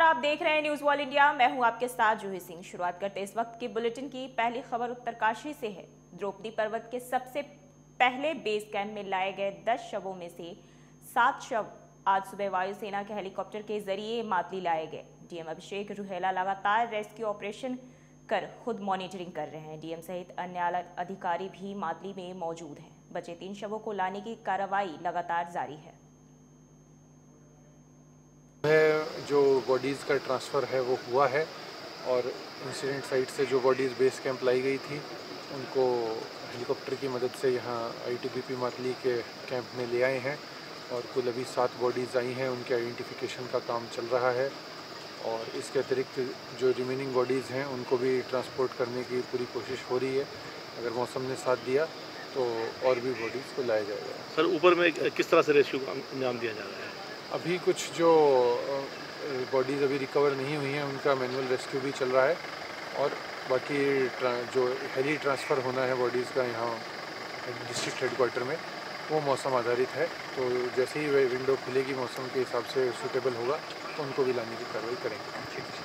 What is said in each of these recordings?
आप देख रहे हैं न्यूज वॉल इंडिया। मैं हूं आपके साथ जूही सिंह। शुरुआत करते इस वक्त की बुलेटिन की। पहली खबर उत्तरकाशी से है। द्रौपदी पर्वत के सबसे पहले बेस कैंप में लाए गए 10 शवों में से 7 शव आज सुबह वायुसेना के हेलीकॉप्टर के जरिए मातली लाए गए। डीएम अभिषेक रुहेला लगातार रेस्क्यू ऑपरेशन कर खुद मॉनिटरिंग कर रहे हैं। डीएम सहित अन्य अधिकारी भी मातली में मौजूद हैं। बचे 3 शवों को लाने की कार्रवाई लगातार जारी है। जो बॉडीज़ का ट्रांसफ़र है वो हुआ है और इंसिडेंट साइट से जो बॉडीज़ बेस कैंप लाई गई थी उनको हेलीकॉप्टर की मदद से यहाँ आईटीबीपी मातली के कैंप में ले आए हैं और कुल अभी 7 बॉडीज़ आई हैं। उनके आइडेंटिफिकेशन का काम चल रहा है और इसके अतिरिक्त जो रिमेनिंग बॉडीज़ हैं उनको भी ट्रांसपोर्ट करने की पूरी कोशिश हो रही है। अगर मौसम ने साथ दिया तो और भी बॉडीज़ को लाया जाएगा। सर, ऊपर में किस तरह से रेस्क्यू का अंजाम दिया जा रहा है? अभी कुछ जो बॉडीज़ अभी रिकवर नहीं हुई हैं उनका मैनुअल रेस्क्यू भी चल रहा है और बाकी जो हेली ट्रांसफ़र होना है बॉडीज़ का यहाँ डिस्ट्रिक्ट हेडक्वार्टर में वो मौसम आधारित है। तो जैसे ही विंडो खुलेगी मौसम के हिसाब से सूटेबल होगा तो उनको भी लाने की कार्रवाई करेंगे।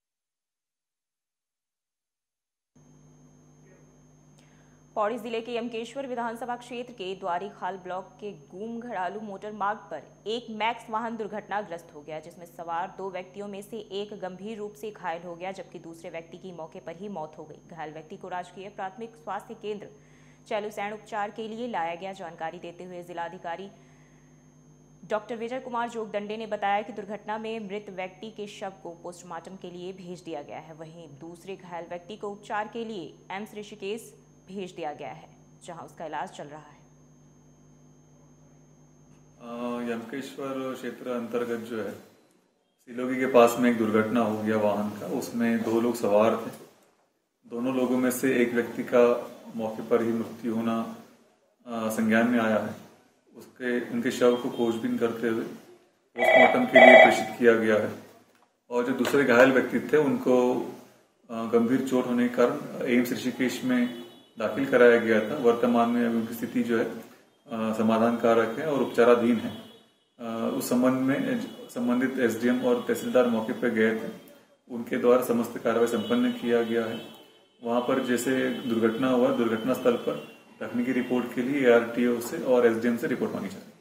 पौड़ी जिले के यमकेश्वर विधानसभा क्षेत्र के द्वारीखाल ब्लॉक के गूम घड़ालू मोटर मार्ग पर एक मैक्स वाहन दुर्घटनाग्रस्त हो गया, जिसमें सवार 2 व्यक्तियों में से एक गंभीर रूप से घायल हो गया, जबकि दूसरे व्यक्ति की मौके पर ही मौत हो गई। घायल व्यक्ति को राजकीय प्राथमिक स्वास्थ्य केंद्र चैलूसैंण उपचार के लिए लाया गया। जानकारी देते हुए जिलाधिकारी डॉक्टर विजय कुमार जोगदंडे ने बताया कि दुर्घटना में मृत व्यक्ति के शव को पोस्टमार्टम के लिए भेज दिया गया है। वहीं दूसरे घायल व्यक्ति को उपचार के लिए एम्स ऋषिकेश भेज दिया गया है, जहां उसका इलाज चल रहा है। यमकेश्वर क्षेत्र अंतर्गत जो है सिलोगी के पास में एक दुर्घटना हो गया वाहन का। उसमें 2 लोग सवार थे। दोनों लोगों में से एक व्यक्ति का मौके पर ही मृत्यु होना संज्ञान में आया है। उनके शव को खोजबीन करते हुए पोस्टमार्टम के लिए प्रेषित किया गया है और जो दूसरे घायल व्यक्ति थे उनको गंभीर चोट होने के कारण एम्स ऋषिकेश में दाखिल कराया गया था। वर्तमान में अभी उनकी स्थिति जो है समाधान कारक है और उपचाराधीन है। उस संबंध में संबंधित एसडीएम और तहसीलदार मौके पर गए थे। उनके द्वारा समस्त कार्रवाई संपन्न किया गया है। वहां पर जैसे दुर्घटना हुआ, दुर्घटना स्थल पर तकनीकी रिपोर्ट के लिए ARTO से और एसडीएम से रिपोर्ट मांगी जाएगी।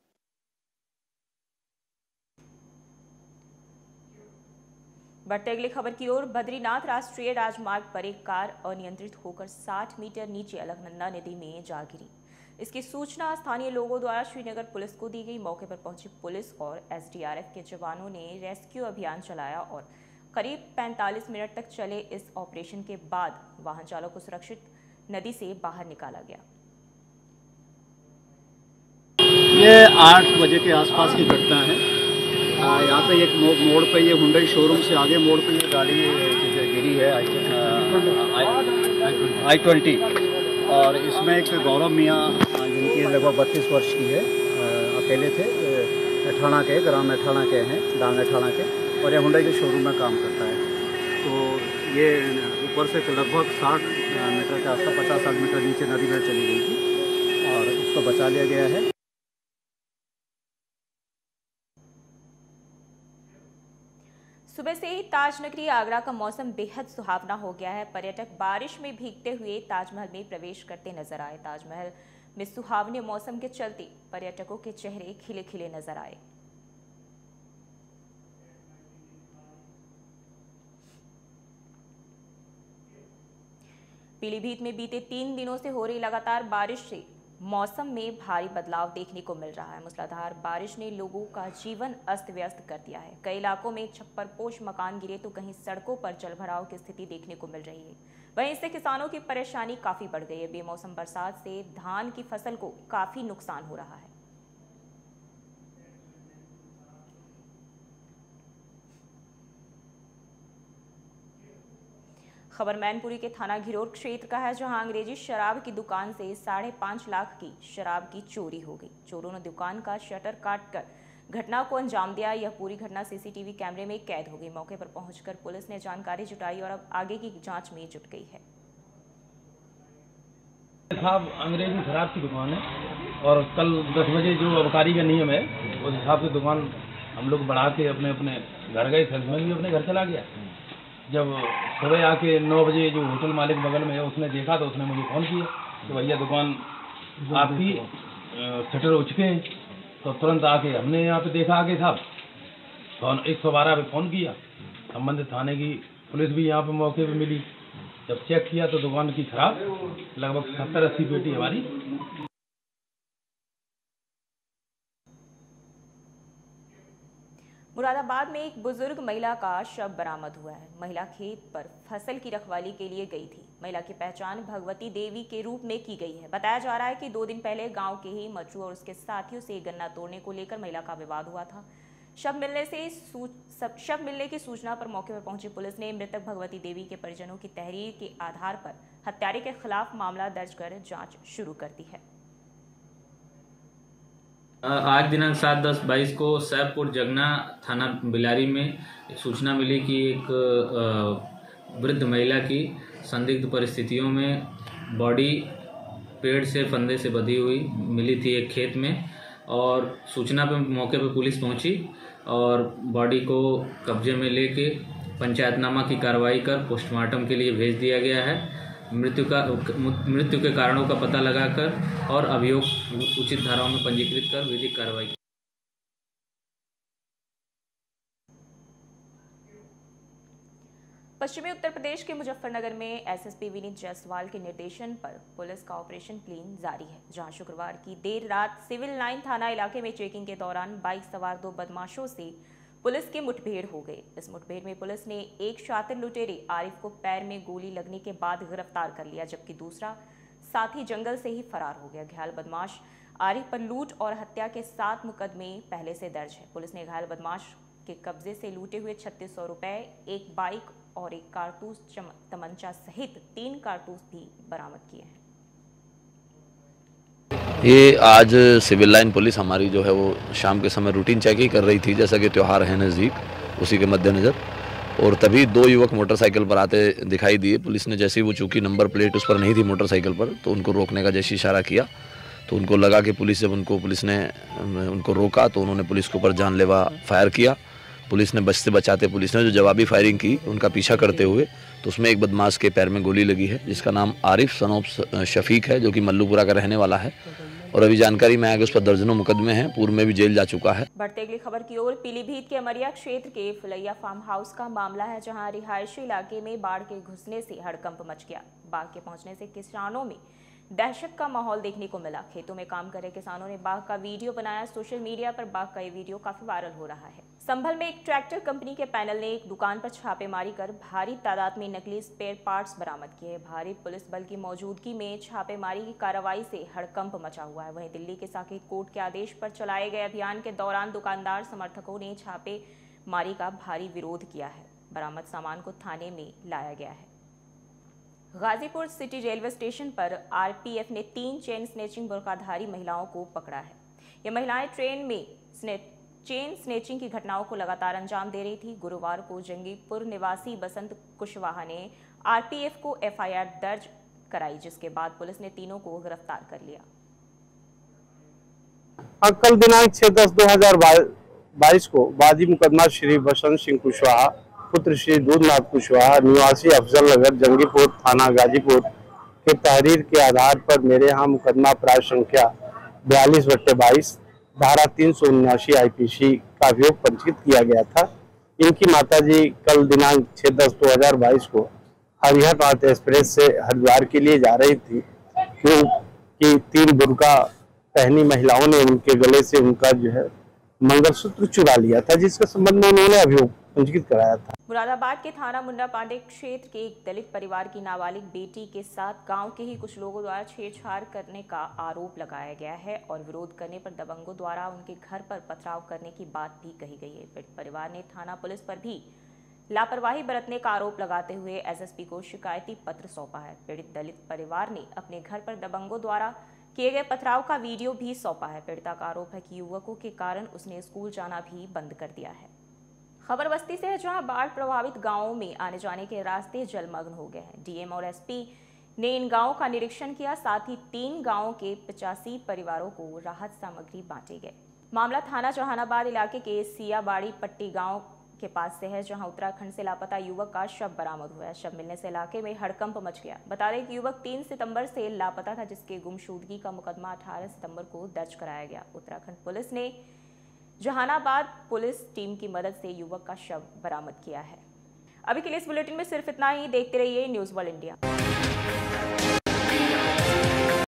बढ़ते अगली खबर की ओर। बद्रीनाथ राष्ट्रीय राजमार्ग पर एक कार अनियंत्रित होकर 60 मीटर नीचे अलकनंदा नदी में जा गिरी। इसकी सूचना स्थानीय लोगों द्वारा श्रीनगर पुलिस को दी गई। मौके पर पहुंची पुलिस और एसडीआरएफ के जवानों ने रेस्क्यू अभियान चलाया और करीब 45 मिनट तक चले इस ऑपरेशन के बाद वाहन चालक को सुरक्षित नदी से बाहर निकाला गया। ये 8 बजे के आसपास की घटना है। यहाँ पे एक मोड़ पे ये हुंडई शोरूम से आगे मोड़ पे ये गाड़ी गिरी है I-20 और इसमें एक गौरव मियाँ जिनकी लगभग 32 वर्ष की है, अकेले थे, अठाणा के, ग्राम अठाणा के हैं, डांग अठाणा के, और ये हुंडई के शोरूम में काम करता है। तो ये ऊपर से लगभग 60 मीटर के आसपास 50-60 मीटर नीचे नदी में चली गई थी और इसको बचा लिया गया है। सुबह से ही ताजनगरी आगरा का मौसम बेहद सुहावना हो गया है। पर्यटक बारिश में भीगते हुए ताजमहल में प्रवेश करते नजर आए। ताजमहल में सुहावने मौसम के चलते पर्यटकों के चेहरे खिले खिले नजर आए। पीलीभीत में बीते 3 दिनों से हो रही लगातार बारिश से मौसम में भारी बदलाव देखने को मिल रहा है। मूसलाधार बारिश ने लोगों का जीवन अस्त व्यस्त कर दिया है। कई इलाकों में छप्परपोश मकान गिरे तो कहीं सड़कों पर जलभराव की स्थिति देखने को मिल रही है। वहीं इससे किसानों की परेशानी काफी बढ़ गई है। बेमौसम बरसात से धान की फसल को काफी नुकसान हो रहा है। खबर मैनपुरी के थाना घिरोर क्षेत्र का है, जहां अंग्रेजी शराब की दुकान से 5.5 लाख की शराब की चोरी हो गई। चोरों ने दुकान का शटर काटकर घटना को अंजाम दिया। यह पूरी घटना सीसीटीवी कैमरे में कैद हो गई। मौके पर पहुंचकर पुलिस ने जानकारी जुटाई और अब आगे की जांच में जुट गई है। साहब, अंग्रेजी शराब की दुकान है और कल 10 बजे जो अबकारी का नियम है उस हिसाब से दुकान हम लोग बढ़ा के अपने अपने घर गए, सेल्समैन भी अपने घर चला गया। जब सुबह आके 9 बजे जो होटल मालिक बगल में है उसने देखा तो उसने मुझे फ़ोन किया कि भैया दुकान आपकी शटर हो चुके हैं। तो तुरंत आके हमने यहाँ पे देखा आके साहब, फ़ोन 112 पे फ़ोन किया। संबंधित थाने की पुलिस भी यहाँ पे मौके पे मिली। जब चेक किया तो दुकान की खराब, लगभग 70-80 पेटी हमारी। मुरादाबाद में एक बुजुर्ग महिला का शव बरामद हुआ है। महिला खेत पर फसल की रखवाली के लिए गई थी। महिला की पहचान भगवती देवी के रूप में की गई है। बताया जा रहा है कि 2 दिन पहले गांव के ही मच्चू और उसके साथियों से गन्ना तोड़ने को लेकर महिला का विवाद हुआ था। शव मिलने की सूचना पर मौके पर पहुंची पुलिस ने मृतक भगवती देवी के परिजनों की तहरीर के आधार पर हत्यारे के खिलाफ मामला दर्ज कर जांच शुरू कर दी है। आज दिनांक 7/10/22 को सैफपुर जगना थाना बिलारी में सूचना मिली कि एक वृद्ध महिला की संदिग्ध परिस्थितियों में बॉडी पेड़ से फंदे से बंधी हुई मिली थी एक खेत में, और सूचना पर मौके पर पुलिस पहुंची और बॉडी को कब्जे में लेके पंचायतनामा की कार्रवाई कर पोस्टमार्टम के लिए भेज दिया गया है। मृत्यु के कारणों का पता लगाकर और अभियोग उचित धाराओं में पंजीकृत कर विधिक कार्रवाई की। पश्चिमी उत्तर प्रदेश के मुजफ्फरनगर में एसएसपी विनीत जायसवाल के निर्देशन पर पुलिस का ऑपरेशन क्लीन जारी है, जहां शुक्रवार की देर रात सिविल लाइन थाना इलाके में चेकिंग के दौरान बाइक सवार 2 बदमाशों से पुलिस की मुठभेड़ हो गई। इस मुठभेड़ में पुलिस ने एक शातिर लुटेरे आरिफ को पैर में गोली लगने के बाद गिरफ्तार कर लिया, जबकि दूसरा साथी जंगल से ही फरार हो गया। घायल बदमाश आरिफ पर लूट और हत्या के 7 मुकदमे पहले से दर्ज है। पुलिस ने घायल बदमाश के कब्जे से लूटे हुए 3600 रुपए, एक बाइक और एक कारतूस तमंचा सहित 3 कारतूस भी बरामद किए हैं। ये आज सिविल लाइन पुलिस हमारी जो है वो शाम के समय रूटीन चेकिंग कर रही थी, जैसा कि त्यौहार है नज़दीक, उसी के मद्देनज़र, और तभी 2 युवक मोटरसाइकिल पर आते दिखाई दिए। पुलिस ने जैसे ही वो चूंकि नंबर प्लेट उस पर नहीं थी मोटरसाइकिल पर, तो उनको रोकने का जैसे इशारा किया तो उनको लगा कि पुलिस ने उनको रोका तो उन्होंने पुलिस के ऊपर जानलेवा फायर किया। पुलिस ने बचते बचाते पुलिस ने जो जवाबी फायरिंग की उनका पीछा करते हुए, तो उसमें एक बदमाश के पैर में गोली लगी है, जिसका नाम आरिफ सनोब शफीक है, जो कि मल्लूपुरा का रहने वाला है, और अभी जानकारी में आगे उस पर दर्जनों मुकदमे हैं, पूर्व में भी जेल जा चुका है। बढ़ते अगली खबर की ओर। पीलीभीत के अमरिया क्षेत्र के फुलैया फार्म हाउस का मामला है, जहां रिहायशी इलाके में बाढ़ के घुसने से हड़कंप मच गया। बाढ़ के पहुंचने से किसानों में दहशत का माहौल देखने को मिला। खेतों में काम कर रहे किसानों ने बाघ का वीडियो बनाया। सोशल मीडिया पर बाघ का ये वीडियो काफी वायरल हो रहा है। संभल में एक ट्रैक्टर कंपनी के पैनल ने एक दुकान पर छापेमारी कर भारी तादाद में नकली स्पेयर पार्ट्स बरामद किए। भारी पुलिस बल की मौजूदगी में छापेमारी की कार्रवाई से हड़कंप मचा हुआ है। वहीं दिल्ली के साकेत कोर्ट के आदेश पर चलाए गए अभियान के दौरान दुकानदार समर्थकों ने छापेमारी का भारी विरोध किया है। बरामद सामान को थाने में लाया गया है। गाजीपुर सिटी रेलवे स्टेशन पर आरपीएफ ने 3 चेन स्नेचिंग बुर्काधारी महिलाओं को पकड़ा है। ये महिलाएं ट्रेन में चेन स्नेचिंग की घटनाओं को लगातार अंजाम दे रही थी। गुरुवार को जंगीपुर निवासी बसंत कुशवाहा ने आरपीएफ को एफआईआर दर्ज कराई, जिसके बाद पुलिस ने तीनों को गिरफ्तार कर लिया। कल दिनांक 6/10/2022 को बाजी मुकदमा श्री बसंत सिंह कुशवाहा पुत्र श्री दूधनाथ कुशवाहा निवासी अफजल नगर जंगीपुर थाना गाजीपुर के तहरीर के आधार पर मेरे यहाँ मुकदमा अपराध संख्या 42/22 धारा 379 आईपीसी का अभियोग पंजीकृत किया गया था। इनकी माताजी कल दिनांक 6/10/2022 को हरिहरनाथ एक्सप्रेस से हरिद्वार के लिए जा रही थी, क्योंकि 3 बुर्का पहनी महिलाओं ने उनके गले से उनका जो है मंगलसूत्र चुरा लिया था, जिसके संबंध में उन्होंने अभियोग पंजीकृत कराया था। मुरादाबाद के थाना मुंडा पांडे क्षेत्र के एक दलित परिवार की नाबालिग बेटी के साथ गांव के ही कुछ लोगों द्वारा छेड़छाड़ करने का आरोप लगाया गया है और विरोध करने पर दबंगों द्वारा उनके घर पर पथराव करने की बात भी कही गई है। पीड़ित परिवार ने थाना पुलिस पर भी लापरवाही बरतने का आरोप लगाते हुए एसएसपी को शिकायती पत्र सौंपा है। पीड़ित दलित परिवार ने अपने घर पर दबंगों द्वारा किए गए पथराव का वीडियो भी सौंपा है। पीड़िता का आरोप है कि युवकों के कारण उसने स्कूल जाना भी बंद कर दिया है। खबर बस्ती से है, जहां बाढ़ प्रभावित गांवों में आने जाने के रास्ते जलमग्न हो गए हैं। डीएम और एसपी ने इन गांवों का निरीक्षण किया, साथ ही 3 गांवों के 85 परिवारों को राहत सामग्री बांटे गए। मामला थाना जहानाबाद इलाके के सियाबाड़ी पट्टी गांव के पास से है, जहां उत्तराखंड से लापता युवक का शव बरामद हुआ है। शव मिलने से इलाके में हड़कंप मच गया। बता दें कि युवक 3 सितंबर से लापता था, जिसके गुमशुदगी का मुकदमा 18 सितंबर को दर्ज कराया गया। उत्तराखंड पुलिस ने जहानाबाद पुलिस टीम की मदद से युवक का शव बरामद किया है। अभी के लिए इस बुलेटिन में सिर्फ इतना ही। देखते रहिए न्यूज़ वर्ल्ड इंडिया।